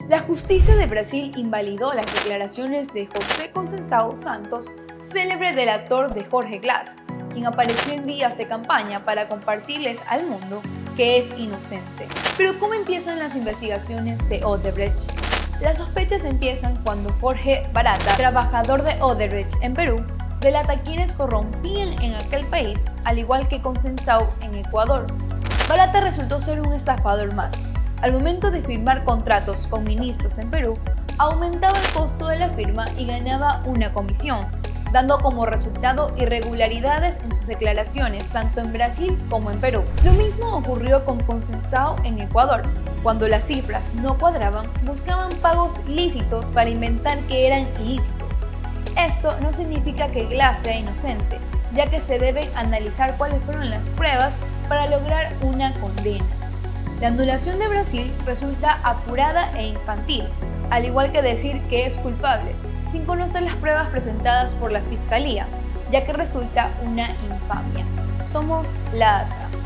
La justicia de Brasil invalidó las declaraciones de José Conceição Santos, célebre delator de Jorge Glass, quien apareció en días de campaña para compartirles al mundo que es inocente. Pero ¿cómo empiezan las investigaciones de Odebrecht? Las sospechas empiezan cuando Jorge Barata, trabajador de Odebrecht en Perú, delata a quienes corrompían en aquel país, al igual que Conceição en Ecuador. Barata resultó ser un estafador más. Al momento de firmar contratos con ministros en Perú, aumentaba el costo de la firma y ganaba una comisión, dando como resultado irregularidades en sus declaraciones tanto en Brasil como en Perú. Lo mismo ocurrió con Conceição en Ecuador. Cuando las cifras no cuadraban, buscaban pagos lícitos para inventar que eran ilícitos. Esto no significa que Glass sea inocente, ya que se deben analizar cuáles fueron las pruebas para lograr una condena. La anulación de Brasil resulta apurada e infantil, al igual que decir que es culpable, sin conocer las pruebas presentadas por la Fiscalía, ya que resulta una infamia. Somos La Data.